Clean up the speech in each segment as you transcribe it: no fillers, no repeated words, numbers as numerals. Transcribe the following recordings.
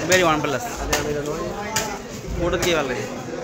Very OnePlus. Photo के वाले.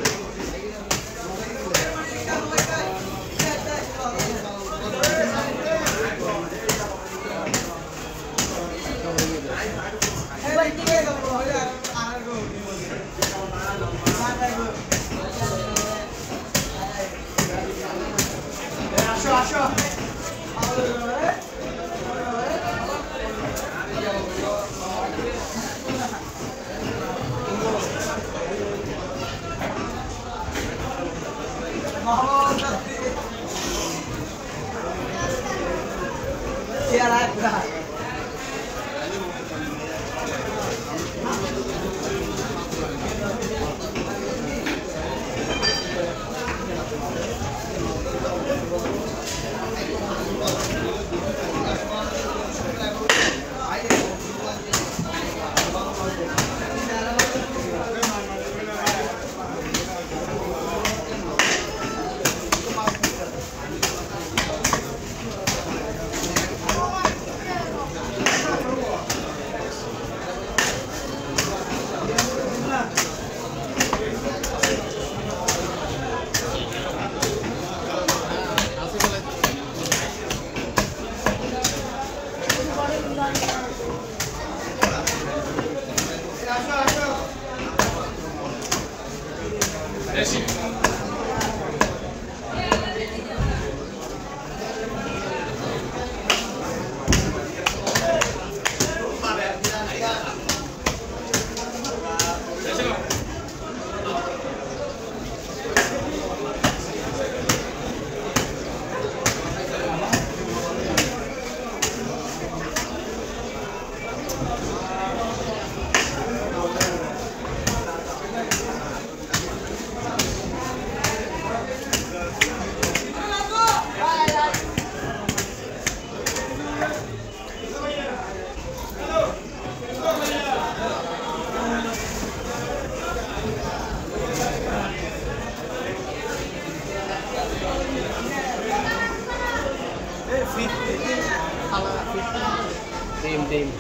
Tim.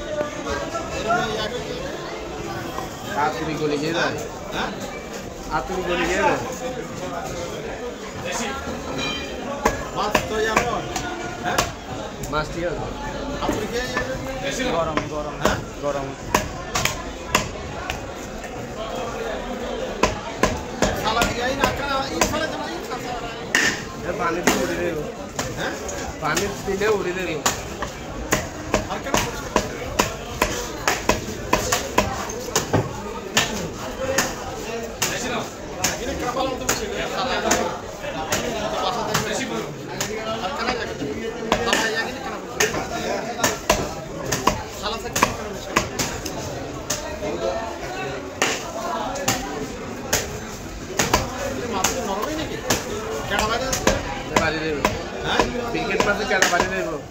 Aturi goli gera. Aturi goli gera. Mas to yamo. Mas dia. Aturi ke? Garam. Garam. Salah dia ini akan ini salah jangan ini salah. Ya pani tu uri deh. Pani tu uri deh. Cricket पर से क्या बात है वो?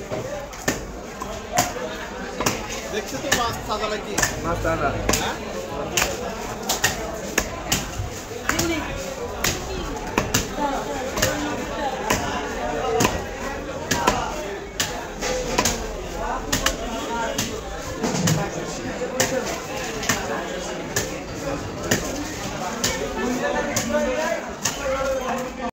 देखते तो मस्त सादा लगी. मस्त सादा. हाँ?